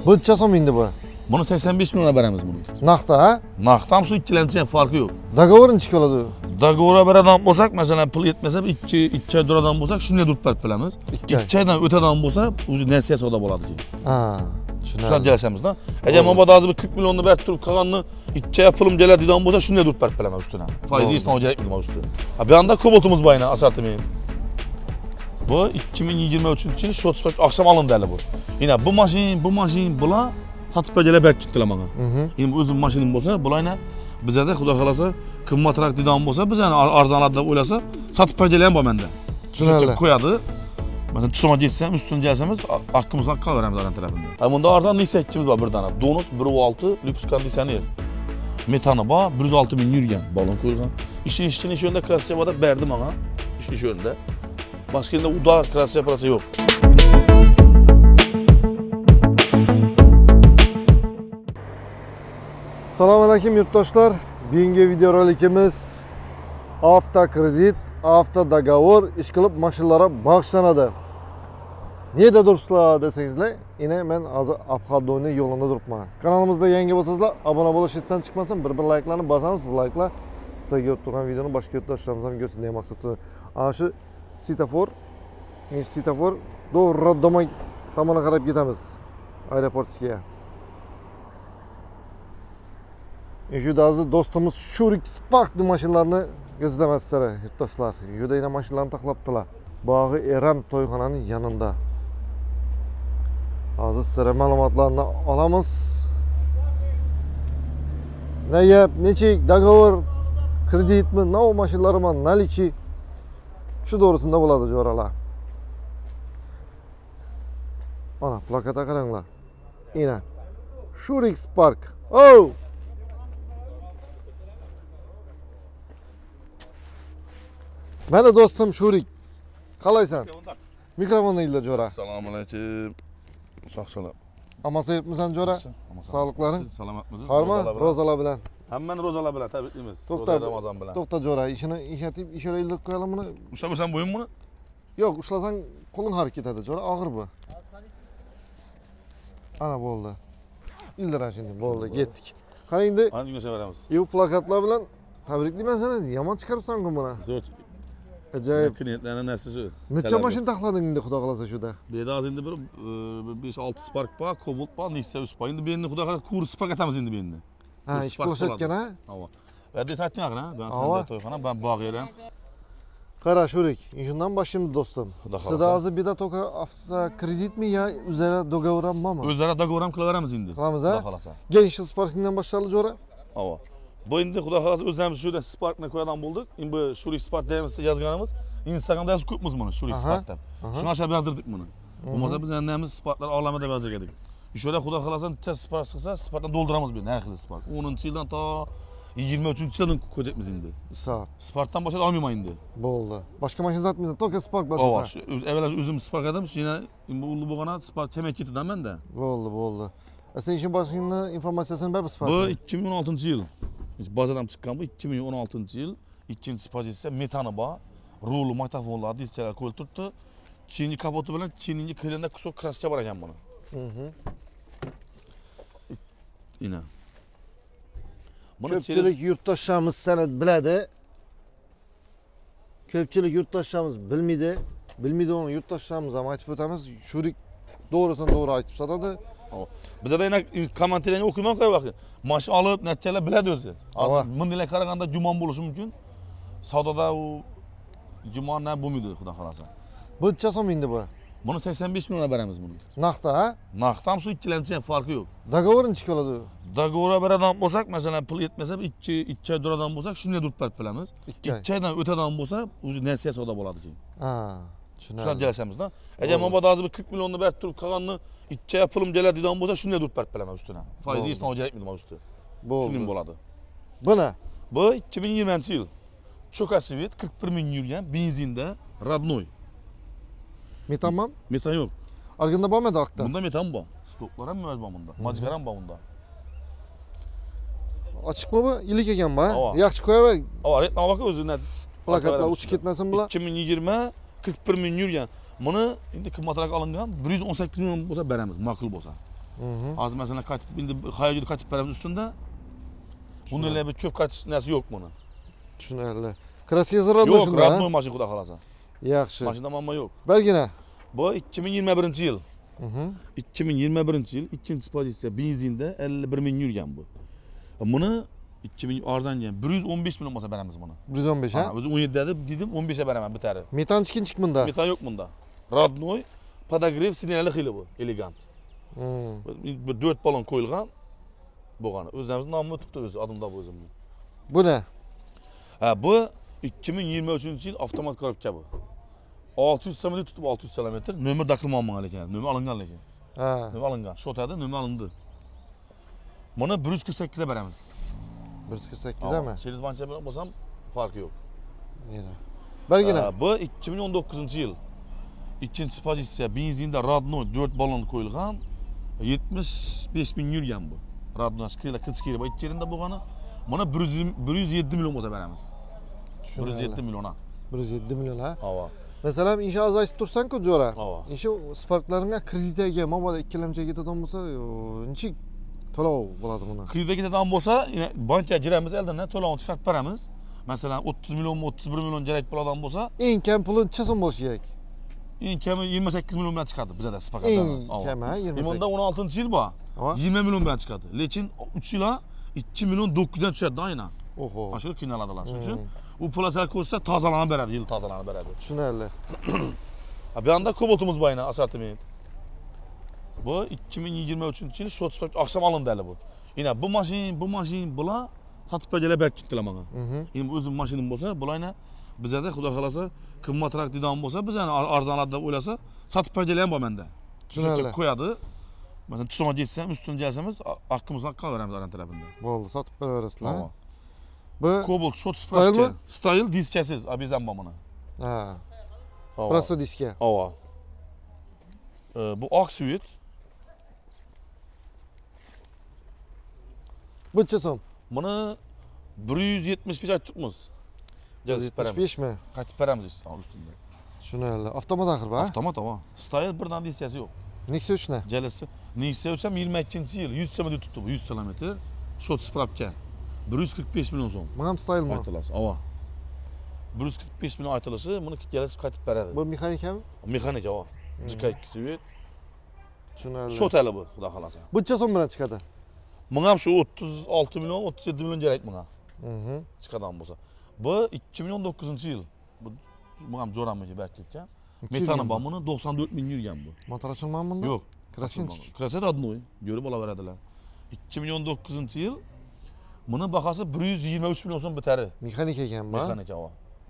Buncha so'm endi bu? Bunu 85 milyona beramiz bunu. Naqdda, ha? Naqdam shu ikkilanchi farqi yo'q. Dogovor necha bo'ladi? Dogovor beradigan bo'lsak, masalan, pul yetmasa 2 oy duradan bo'lsak, shunday deb berib bilamiz. 2 oydan o'tadan bo'lsa, o'zi nasiya savdo bo'ladi. Ha, tushunarli. Jalsamizda. Agar men hozir 40 millionni berib turib qolganni 2 oy pulim keladigan bo'lsa, shunday deb berib bilaman ustidan. Foiz hech kerak bo'lmaydi ustidan. Bu yoqda kobaltimiz bor yana assortiment. Bu 2023-yil short spek akşam alındı hali bu. Yine bu maşin bular satıp böyle berk gittiler bana. Yine bu özüm maşinim bolsa, bulayna bize de Xudo xolasa qimmatroq didan bolsa, biz yani arzonlarda o'ylasa satıp böyle bu mende. Shuncha qo'yadi. Mesela tushuma jetsam, ustun jelsamiz, haqqimizni qolaveramiz aran tarafında. Ha bunda arzon Nisa 2'miz var bir tane. Donus 1.6 lüks konditsioner. Metanı var 106 bin yurgan, balon qo'yilgan. İşini şu yönde Krasyevada berdim bana. İşini şu yönde. Başka yerinde udar krasiya parası yok. Selamünaleyküm yurtdoshlar. Bugungi video rolikimiz avtokredit, avtodogovor ish qilib mashinalarga bag'ishlanadi. Neda turibsizlar desangizlar, yine men hozir Abxadoyni yo'lida turibman. Kanalimizda yangi bo'lsangizlar, obuna bo'lish esdan chiqmasin, bir like'larni bosamiz. Bu like'lar sizga ko'rib turgan videoni boshqa yurtdoshlarimizga ham ko'rsin degan maqsadda. Ana shu svetofor doğru Rodoma tomoniga qarab ketamiz. Aeroportga. Şu hozir do'stimiz Shurik Spark mashinalarni ko'rsataman sizlarga yurtdoshlar. Juda yana mashinalarni taqlabdilar. Bog'i Eram to'yxonaning yanında. Hozir sizlarga ma'lumotlarni olamiz. Nayap, nechik, dogovor, kreditmi, nov mashinalarmi, nalichi şu doğrusunda bo'ladi jo'ralar. Ana plakata qaranglar. Yine Shurik Spark. Oh! Mana do'stim Shurik. Qalaysan? Mikrofonni ila jo'ra. Assalomu alaykum. Sog' Amasa yuribmisan jo'ra? Sog'liqlaring? Salomatmisiz? Qormi? Ro'zalar bilan. Hammani ro'zalar bilan tabriklaymiz. To'xta, Ramazon bilan. To'xta jo'ra, ishini ishlatib, ishora ildirib qo'yalım buni. Ushlamasam bo'yin buni? Yo'q, ushlasang qo'ling harakat etadi jo'ra, og'ir bu. Ana bo'ldi. Ildira şimdi bo'ldi, ketdik. Qani endi? Ana yunasaveramiz. Bu plakatlar bilan tabriklayman seni. Yomon chiqaribsan-ku buni. Zo'r. Ajoyib. Klientlarning narsi shu. Necha mashina taxlading endi xudo xolasa shuda? Bu yerda hozir endi bir 5-6 Spark bor, Cobalt bor, Nisa 3 bor. Endi bu endi xudo xolasa kurs Spark atamiz endi bu endi. Ha, ish qilishayotgan ha? Ava. Va desatni aqra, ben sende to'yxona, ben bog' eram. Qara Shurik, shundan boshlaymiz do'stim. Sizda hozir bitta to'ka avtokreditmi yo o'zaro dogovorammi? O'zaro dogovoram qilaveramiz endi. Qilamiz ha? Xudo xolasa. Genç Spark'dan başlayalım jo'ra. Ava. Bu endi xudo xolasa o'zimiz shu Spark'ni qo'yadigan bo'ldik. Endi bu Shurik Spark deymiz yozganimiz. Instagramda yozib ko'pmiz buni Shurik Spark deb. Shuni aşağı yozdirdik buni. Bo'lmasa biz endi Sparklar olamida deb yozdirdik. Şöyle xudo xolasa necha Spark chiqsa, Sparkdan dolduramiz bu har xil Spark. 10-yildan to 23-yildan ko'rayapmiz endi. Sağ. Sparkdan boshqa olmayman endi. Bo'ldi. Boshqa mashina sotmaysan, to'ka Spark bosasa. Ava, evvel o'zim Spark edim, yana bu ulug' bo'lgana Spark kemak ketdidan menda. Bo'ldi. Sen işin başında informasiyasını ver bu Spark. Bu 2016-yil. Bazadan chiqqan bu 2016-yil. Ikkinchi pozitsiya metani bor. Ruli, matafonlar, diskalar qo'yib turibdi. Keyingi kapoti bilan keyingi krenda kusok krascha bor ekan buni. Yine. Ko'pchilik yurtdoshlarimiz seni biladi. Ko'pchilik yurtdoshlarimiz bilmaydi onu yurtdoshlarimiz ham aytib o'tamiz. Shurik doğrusunu doğru aytib sotadi. Bizda yana kommentarlarni o'qiyman qo'y vaqt. Mashina olib, natijalar biladi o'zi. Hozir bunday qaraganda jumon bo'lishi mumkin. Savdoda u jumon bo'lmaydi, xudo xolasa. Buncha so'm endi bu? Bunu 85 milyona beramiz bunu. Naqdda, ha? Naqdam shu ikkilanchi farqi yo'q. Dogovor necha bo'ladi? Dogovor beradigan bo'lsak, masalan, pul yetmasa 2 oy duradan bo'lsak, shunday deb berib bilamiz. 2 oydan o'tadan bo'lsa, o'zi nasiya savdo bo'ladi keyin. Ha, tushunarli. Shunday jalsamizda. Agar men hozir bir 40 millionni berib turib qolganni 2 oy pulim keladigan bo'lsa, shunday deb berib bilaman ustidan. Foiz hech kerak bo'lmaydi usti. Shunday bo'ladi. Buni? Bu 2020-yil. Choka Svet 41 ming yurgan benzinda родной. Metan mı? Metan yok. Argında var mı da Bunda metan var. Stoklar hem var bunda. Mackaram var bunda. Açık mı bu? İlik eken var. Ava. Yaxşı koya bak. Ava, retna bak özünden. Plakatlar uçuk etmesin bula. 2020 41 ming yurgan. Bunu indi qimmatroq alingan 118 milyon bo'lsa beramiz, ma'qul bo'lsa. Az mesela katip indi hayırlı katip beramiz üstünde. Bunun öyle bir çöp kaç neresi yok bunu. Tushunarli. Kraska zarar Yok, shunda. radnoy mashina xudo xolasa. Yaxshi. Mashinada muammo yo'q. Belgina. Bu 2021-yil. 2021-yil ikkinchi pozitsiya benzinda 51 ming yurgan bu. Buni 2000 arzongan 115 million bo'lsa beramiz buni. 115 ha? O'zi 17 dedim 15 ga beraman bitari. Metan chiqinchiq bunda. Metan yo'q bunda. Radnoy podogrev sinyali xili bu, elegant. Bu 4 balon qo'yilgan bo'lgan. O'zimiz nomini tutdi o'zi, adımda bu o'zimni. Bu ne? Ha, bu 2023-yil avtomat korobka bu. 600 km tutib 600 km, nomer taqilmagan lekin, nomer olingan lekin. Ha. Nomer olingan. Shotada nomer olindi. Buni 148 ga beramiz. 148 mi? Seliz bancha bilan bo'lsam farqi yo'q. Yana. Belgina. Bu 2019-yil. İkinci pozitsiya benzinda Radnoy 4 balon qo'yilgan 75 ming yurgan bu. Radnoy skrila qilchkiri bu ikki yerinde bo'lgani. Buni 107 million bo'lsa beramiz. 107 million ha. 107 million ha? Hava. Mesela inşa azaytib tursan-ku jo'ra. Hava. Inşa sparklaringga kreditaga mabodo ikkilamcha ketadigan bo'lsa, necha to'lov bo'ladi buni? Kreditga ketadigan bo'lsa, banka giramiz, eldan to'lovni chiqarib beramiz. Masalan 30 million, 31 million kerak bo'ladigan bo'lsa, Eng kam pulni necha so'm bo'lishi kerak? eng kami 28 million bilan chiqadi bizda spakatda. Eng kami ha 28. Bunda 16-yil bor. 20 million bilan chiqadi. Lekin 3 yilga 2 million 900 dan tushadi aynan. Oho. Aşırı kinaladilar. Shuning uchun u plastik ko'rsa tozalanib beradi, yil tozalanib beradi. Tushunarli. Bu yanda kobaltimiz bor aynan assortiment. Bu 2023-yil shot stock oqshom olindi hali bu. Yine bu mashin bular sotib berganlar berib ketdilar menga. Endi o'zim mashinim bo'lsa, bularni bizda xudo xolasa qimmatroq didan bo'lsa, bizani arzonlar deb o'ylasa, sotib berganlar ham bor menda. Tushunarli. Qo'yadi. Mesela tutsama yetsam, üstüne gelsemiz hakkımızdan kalaveramiz aran tarafında. Bo'ldi, sotib beraverasizlar. Tamam. Bu Cobalt shot Style mi? Style diskesiz, abizan bana. ha, Hava. prosto diska. Hava. Bu oq suit. Bu necha so'm? Buni 175 aytibmiz. 175 mi? Qaytib beramiz işte üstünde. Tushunarli. Avtomat axir bu. Avtomat hava. Style birdan diskesi yok. Nexia 3 ne? Jalasi. Nexia 3 ham 22-yil 100 km tuttu bu, 100 km. Shot sprapka. 145 milyon so'm. Bu ham style mi? Aytilasi. Hava. 145 milyon aytilishi, buni jalasi qaytib beradi. Bu mexanikami? Mexanik hava. GK2 suit. Tushunarli. Shot hali bu, xudo xolasa. Bu necha so'm bilan chiqadi? Bunga ham shu 36 milyon, 37 milyon kerak bunga. Chiqadigan bo'lsa. Bu 2019-yil. Bu ham jo'ramiki berkitcha. Metani bor buni 94 ming yurgan bu. Motor ochilmagan bunda? Yo'q. Krasinchik. Krasset adnoy. Görüp olaveradilar. 2019-yil. Buni bahası 123 milyon so'm bitari. Mexanik ekan bu. Mexanik hava.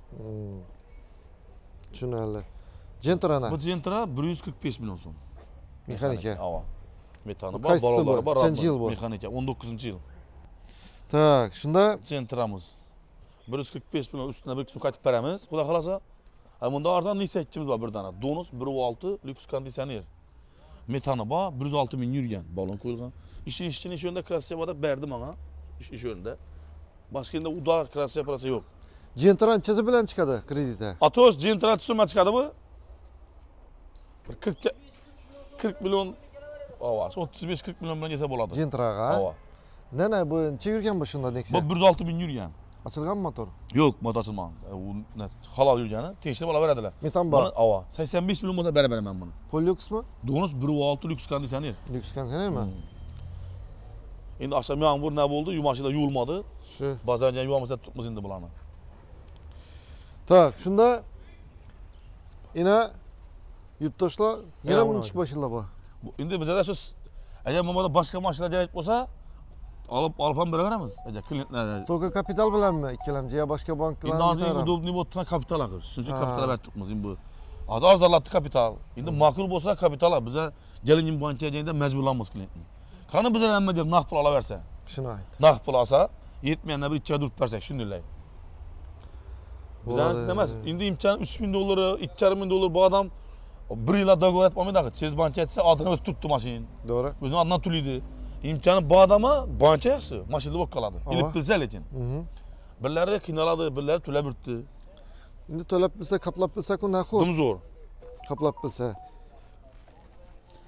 Tushunarli. Gentrana. Bu Gentra 145 milyon so'm. Mexanika. Hava. Metani bor, Qaysisi bu? balolar bor. Nechanchi yil bu? Mexanika 19-yil. Tak, shunda Gentramiz. 145 milyon üstüne bir kısmı qaytib beramiz. Xudo xolasa. Bunda arzon Nexia 2'miz var bir tane. Donus 1.6 lüks kondisyoner. Metani bor, 106 ming yurgan, balon qo'yilgan. İşin iş yönde krasiya da berdim bana. İş yönde. Başka yerinde udar krasiya parası yok. Gentrana necha bilan chiqadi kreditga? Atos Gentra tushunma chiqadi bu. Bir 40 milyon avaz, 35-40 milyon bilan kelsa bo'ladi. Gentraga. Hava. Nana bu necha yurgan bu shunda Nexia? Bu 106 ming yurgan. Açılgan motor. Yo'q, motor ochilmagan. U halol yurgani, tekshirib olaveradilar. Metan bor. Hava. 85 milyon bo'lsa beraman buni. Polux mi? Donus 1.6 lüks kondisyoner. Lüks kondisyoner mi? Endi akşam yağmur ne oldu? Yumaşıda yuvilmadi. Shu. Ba'zan yuvamasa tutmaz endi bularni. Tak, shunda ina yurtdoshlar yana Ya, buni chiqib boshlar bu. Endi bizda shu agar mamada boshqa mashinalar kerak bo'lsa, olib ham beraveramiz. Agar klientlar Toka kapital bilanmi? Ikkilamchi ya boshqa banklardan. endi hozir udobniy bo'ldi, kapital axir. Shuning uchun kapital berib turibmiz endi bu. Hozir arzonlatdi kapital. Endi ma'qul bo'lsa kapital biza gelin banka jayda majburlanmiz klientni. Qani bizlar hamma deb naqd pul olaversa. Shuni ayt. Naqd pul olsa, yetmayanda bir ichga durib bersak, shunday. Bizdan emas, endi imkon 3000 dollar, 2,5 dollar bu adam bir yilda dogovor etmaydi axir. Siz banka etsa, adını o'tib turibdi mashin. To'g'ri. O'zini adından to'laydi. İmkanı bu adama banka yaxshi, mashinada bo'lib qoladi. Ilib bilsa lekin. Birlari qiynaladi, birlari to'lab yuribdi. Endi to'lab bilsa, qaplab bilsa-ku naxu. Dim zo'r. Qaplab bilsa.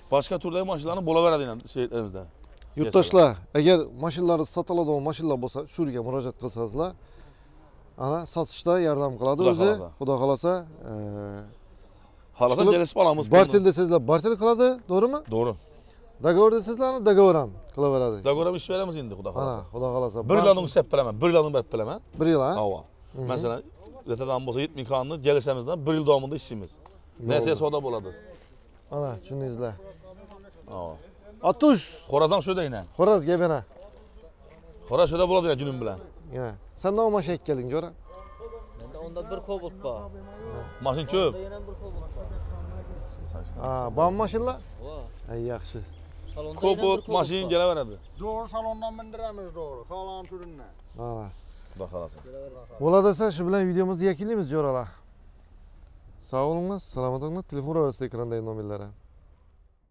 Başka turdagi mashinalarni bo'laveradi endi shehrimizda. Yurtdoshlar, agar mashinalaringiz sotiladigan mashinalar bo'lsa, shu yerga murojaat qilsangizlar, ana sotishda yordam qiladi Xudo o'zi. xolasa. Xudo xolasa, Xohlasa kelishib olamiz. bartel desangizlar, bartel qiladi, to'g'rimi? To'g'ri. Dogovor desangizlar, dogovor ham qilaveradi. Dogoram ish beramiz endi xudo Ana, xolasa. xudo xolasa. 1 yildan o'ngib bilaman, 1 yildan berib bilaman. 1 yil, ha? Havo. Masalan, ertadan bo'lsa 70 konni kelishimizdan 1 yil davomida ishlaymiz. Narsa savdo bo'ladi. Ana, tushundingizlar. Havo. Atush, Xorazm shu deyna. xo'roz gap yana. Xoraz shuda bo'ladi junim bilan. Yana. Sen nima mashina kelding, jo'ra? Menda onda bir Cobalt bor. Mashin ko'p. Bunda yana bir Cobalt bor. Ha, bor mashinalar? Voh. Ay, yaxshi. Salonda Ko'p mashin kelaveradi. Doğru salondan bindiremiz doğru. Kalan türünle. Mana. Xudo xolasa. Bo'ladi desa, shu bilan videomizni yakunlaymiz, jo'ralar. Sog' bo'linglar, salomat bo'linglar. Telefon ro'yxatida ekrandagi nomerlar.